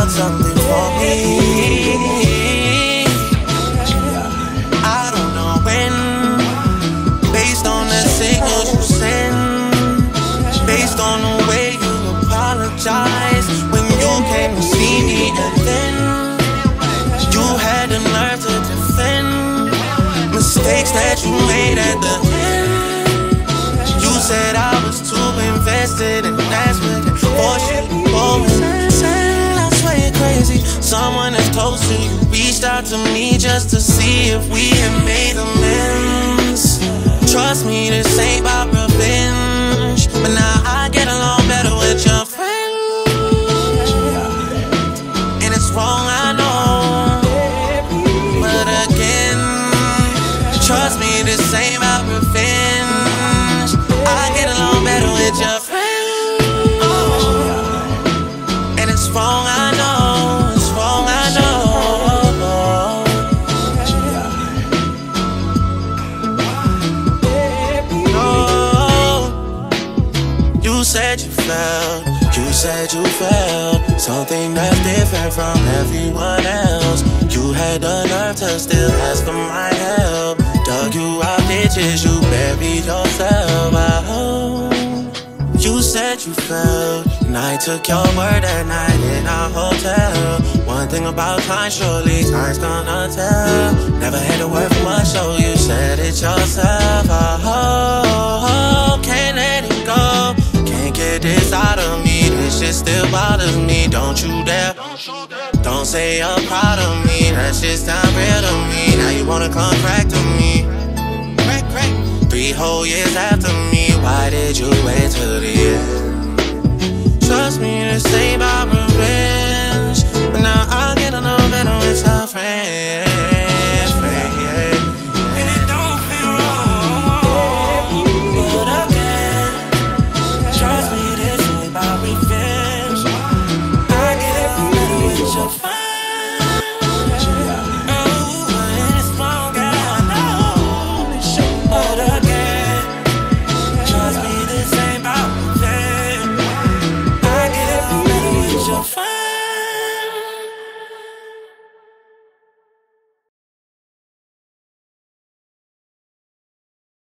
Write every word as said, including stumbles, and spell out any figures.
got something for me. I don't know when, based on the signals you send, based on the way you apologize when you came to see me, and then you had the nerve to defend mistakes that you made at the end. You said I was too invested, and that's what forced you to go insane. I swear you're crazy. Someone that's close to you reached out to me just to see if we had made amends. Trust me, this ain't about revenge, but now I get along better with your friend. And it's wrong, I know, but again, trust me, this ain't about revenge. I get along better with your friend. And it's wrong, I know, it's wrong, I know. You said you felt, you said you felt something that's different from everyone else. You had the nerve to still ask for my help. Dug you out ditches, you buried yourself. I hope you said you felt, and I took your word that night in our hotel. One thing about time, surely time's gonna tell. Never had a word from us, so you said it yourself. I hope, can't let it go. Can't get this out of me, this shit still bothers me. Don't you dare, don't say you're proud of me. That shit's not real to me. Now you wanna come back to me. Crack, crack. Three whole years after me, why did you wait till the end? Trust me, this ain't about revenge, but now I'll get a little better with your friend.